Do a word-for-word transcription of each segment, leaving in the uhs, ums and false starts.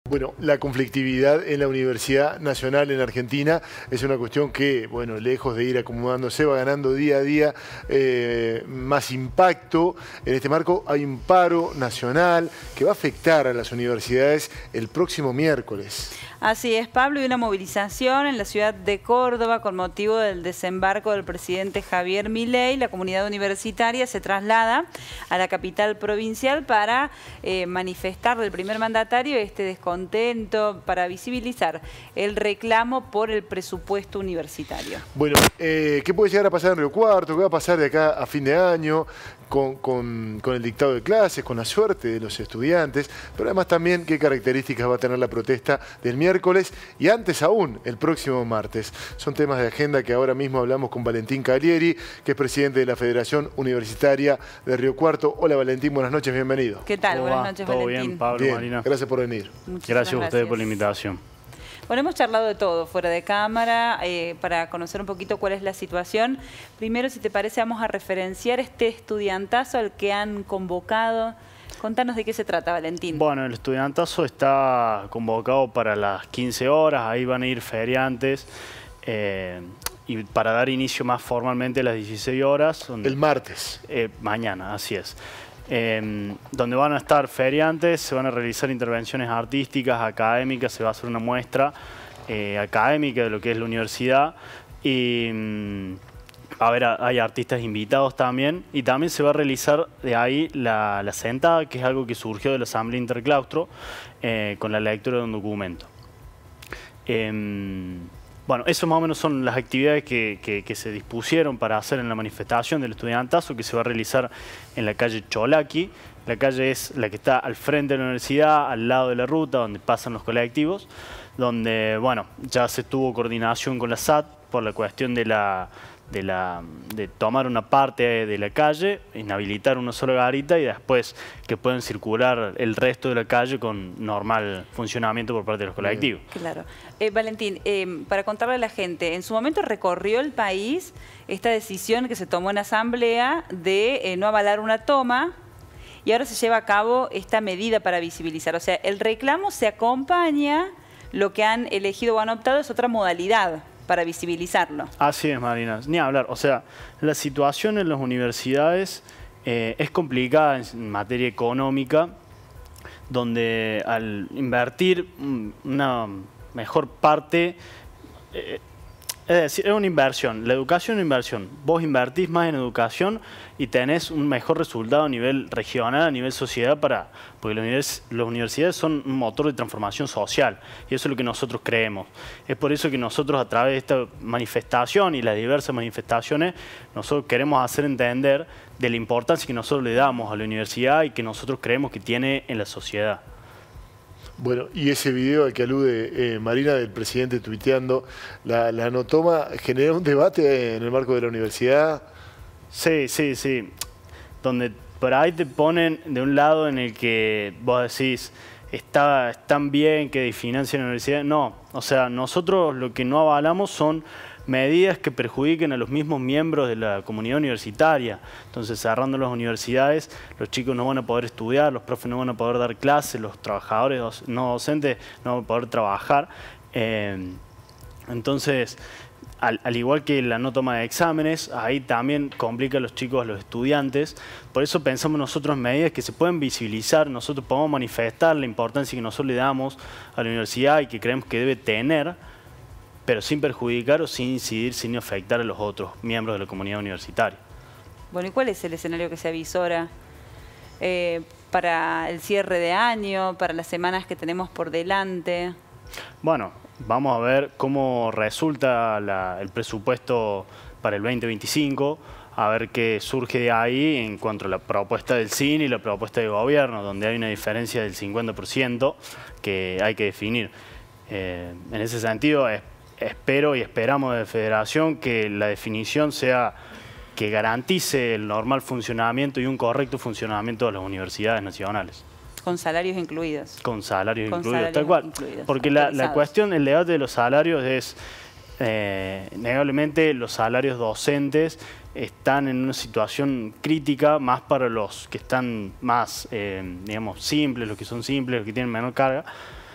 Bueno, la conflictividad en la Universidad Nacional en Argentina es una cuestión que, bueno, lejos de ir acomodándose, va ganando día a día eh, más impacto. En este marco hay un paro nacional que va a afectar a las universidades el próximo miércoles. Así es, Pablo, y una movilización en la ciudad de Córdoba con motivo del desembarco del presidente Javier Milei. La comunidad universitaria se traslada a la capital provincial para eh, manifestar del primer mandatario este descontento, para visibilizar el reclamo por el presupuesto universitario. Bueno, eh, ¿qué puede llegar a pasar en Río Cuarto? ¿Qué va a pasar de acá a fin de año? Con, con, con el dictado de clases, con la suerte de los estudiantes, pero además también qué características va a tener la protesta del miércoles y antes aún, el próximo martes. Son temas de agenda que ahora mismo hablamos con Valentín Calieri, que es presidente de la Federación Universitaria de Río Cuarto. Hola Valentín, buenas noches, bienvenido. ¿Qué tal? Buenas va? noches, ¿Todo Valentín. bien, Pablo, Bien, Marina? gracias por venir. Muchísimas Gracias a ustedes gracias. por la invitación. Bueno, hemos charlado de todo fuera de cámara eh, para conocer un poquito cuál es la situación. Primero, si te parece, vamos a referenciar este estudiantazo al que han convocado. Contanos de qué se trata, Valentín. Bueno, el estudiantazo está convocado para las quince horas, ahí van a ir feriantes eh, y para dar inicio más formalmente a las dieciséis horas. Donde, el martes. Eh, mañana, así es. Eh, donde van a estar feriantes, se van a realizar intervenciones artísticas, académicas, se va a hacer una muestra eh, académica de lo que es la universidad y mm, a ver, hay artistas invitados también y también se va a realizar de ahí la, la sentada, que es algo que surgió de la Asamblea Interclaustro eh, con la lectura de un documento. Eh, Bueno, eso más o menos son las actividades que, que, que se dispusieron para hacer en la manifestación del estudiantazo que se va a realizar en la calle Cholaki. La calle es la que está al frente de la universidad, al lado de la ruta, donde pasan los colectivos, donde, bueno, ya se tuvo coordinación con la S A T por la cuestión de la... De, la, de tomar una parte de la calle, inhabilitar una sola garita y después que puedan circular el resto de la calle con normal funcionamiento por parte de los colectivos. Claro. Eh, Valentín, eh, para contarle a la gente, en su momento recorrió el país esta decisión que se tomó en asamblea de eh, no avalar una toma y ahora se lleva a cabo esta medida para visibilizar. O sea, el reclamo se acompaña, lo que han elegido o han optado es otra modalidad para visibilizarlo. Así es, Marina. Ni hablar. O sea, la situación en las universidades eh, es complicada en materia económica, donde al invertir una mejor parte, eh, es decir, es una inversión. La educación es una inversión. Vos invertís más en educación y tenés un mejor resultado a nivel regional, a nivel sociedad, para, porque las, univers, las universidades son un motor de transformación social y eso es lo que nosotros creemos. Es por eso que nosotros a través de esta manifestación y las diversas manifestaciones, nosotros queremos hacer entender de la importancia que nosotros le damos a la universidad y que nosotros creemos que tiene en la sociedad. Bueno, y ese video al que alude eh, Marina del presidente tuiteando la, la no toma, ¿generó un debate en el marco de la universidad? Sí, sí, sí. Donde por ahí te ponen de un lado en el que vos decís, está tan bien que financian la universidad. No, o sea, nosotros lo que no avalamos son medidas que perjudiquen a los mismos miembros de la comunidad universitaria. Entonces, cerrando las universidades, los chicos no van a poder estudiar, los profes no van a poder dar clases, los trabajadores no docentes no van a poder trabajar. Eh, entonces, al, al igual que la no toma de exámenes, ahí también complica a los chicos, a los estudiantes. Por eso pensamos nosotros en medidas que se pueden visibilizar, nosotros podemos manifestar la importancia que nosotros le damos a la universidad y que creemos que debe tener, pero sin perjudicar o sin incidir, sin afectar a los otros miembros de la comunidad universitaria. Bueno, ¿y cuál es el escenario que se avisora eh, para el cierre de año, para las semanas que tenemos por delante? Bueno, vamos a ver cómo resulta la, el presupuesto para el veinte veinticinco, a ver qué surge de ahí en cuanto a la propuesta del C I N y la propuesta del gobierno, donde hay una diferencia del cincuenta por ciento que hay que definir. Eh, en ese sentido, es espero y esperamos de Federación que la definición sea que garantice el normal funcionamiento y un correcto funcionamiento de las universidades nacionales. Con salarios incluidos. Con salarios Con incluidos, salarios tal cual. incluidos, Porque la, la cuestión, el debate de los salarios es, eh, negablemente los salarios docentes están en una situación crítica, más para los que están más, eh, digamos, simples, los que son simples, los que tienen menor carga.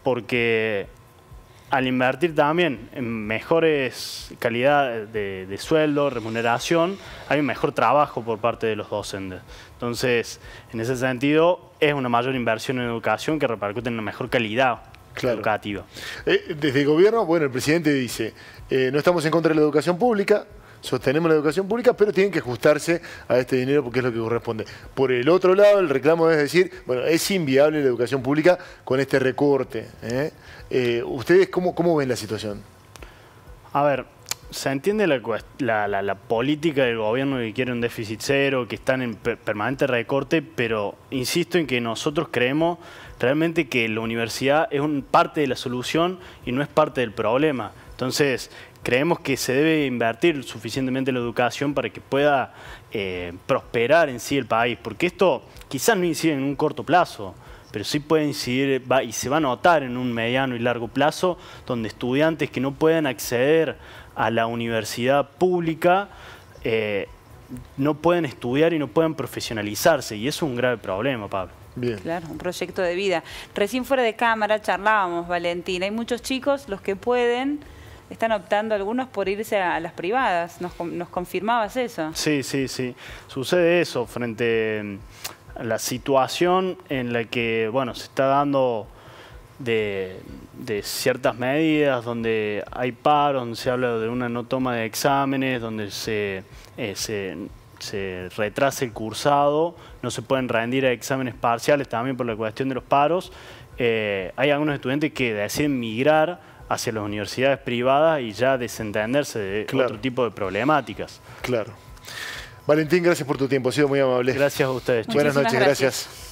porque al invertir también en mejores calidad de, de sueldo, remuneración, hay un mejor trabajo por parte de los docentes. Entonces, en ese sentido, es una mayor inversión en educación que repercute en una mejor calidad claro. educativa. Eh, desde el gobierno, bueno, el presidente dice, eh, no estamos en contra de la educación pública, sostenemos la educación pública, pero tienen que ajustarse a este dinero porque es lo que corresponde. Por el otro lado, el reclamo es decir, bueno, es inviable la educación pública con este recorte. ¿eh? Eh, ¿Ustedes cómo, cómo ven la situación? A ver, se entiende la, la, la, la política del gobierno que quiere un déficit cero, que están en per permanente recorte, pero insisto en que nosotros creemos realmente que la universidad es un, parte de la solución y no es parte del problema. Entonces, creemos que se debe invertir suficientemente en la educación para que pueda eh, prosperar en sí el país, porque esto quizás no incide en un corto plazo, pero sí puede incidir va, y se va a notar en un mediano y largo plazo, donde estudiantes que no pueden acceder a la universidad pública eh, no pueden estudiar y no pueden profesionalizarse, y eso es un grave problema, Pablo. Bien. Claro, un proyecto de vida. Recién fuera de cámara charlábamos, Valentina, hay muchos chicos, los que pueden, están optando algunos por irse a las privadas. ¿Nos, nos confirmabas eso? Sí, sí, sí. Sucede eso frente a la situación en la que, bueno, se está dando de, de ciertas medidas, donde hay paro, donde se habla de una no toma de exámenes, donde se, eh, se, se retrasa el cursado, no se pueden rendir a exámenes parciales también por la cuestión de los paros. Eh, hay algunos estudiantes que deciden migrar hacia las universidades privadas y ya desentenderse de claro. otro tipo de problemáticas. Claro. Valentín, gracias por tu tiempo, ha sido muy amable. Gracias a ustedes. Buenas noches, gracias. gracias.